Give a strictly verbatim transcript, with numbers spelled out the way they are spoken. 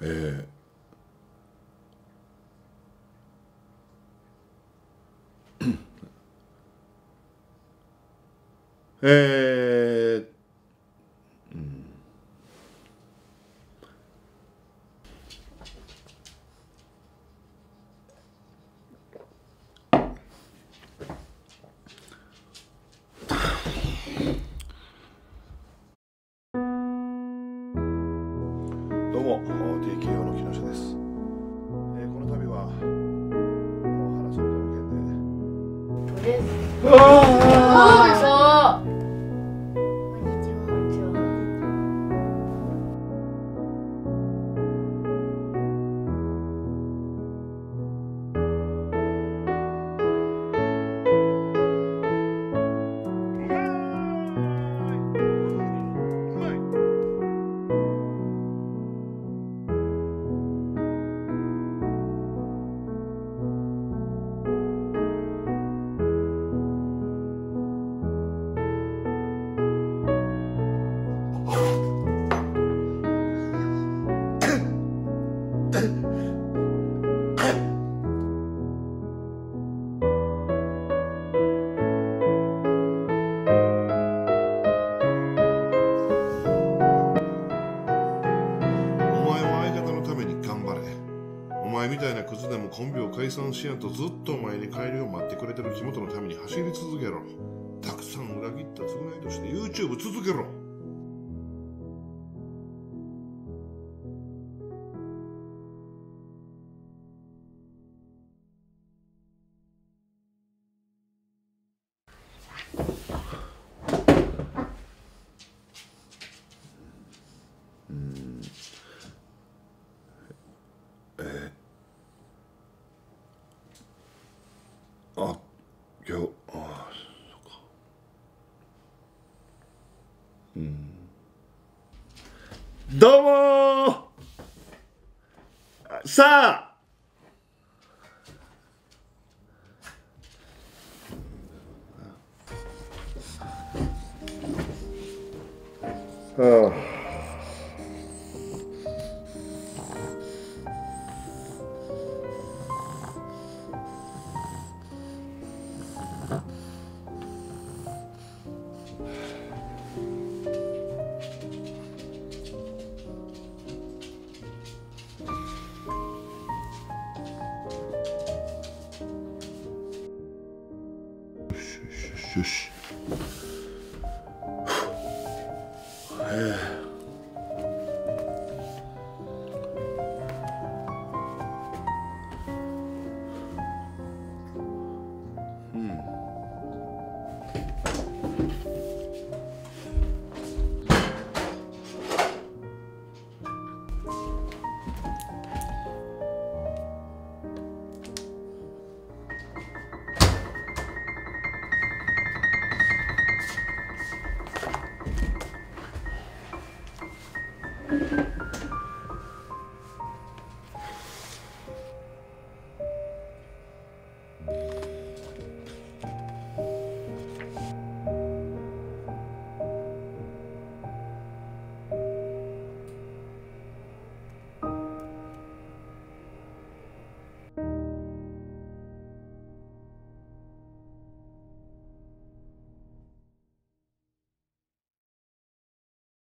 えー、えー、うん、どうも ティーケーオー の木下です。えー、この度はパワハラ相談の件で。 です。 あそうでしょ。こんにちは。こんにちは。 お前みたいなクズでもコンビを解散しやんとずっとお前に帰りを待ってくれてる木本のために走り続けろ。たくさん裏切った償いとして YouTube 続けろ。うん、えー、あ、今日、ああ、そうか。うん。どうもー。さあ。はあ。よし。ええ。うん。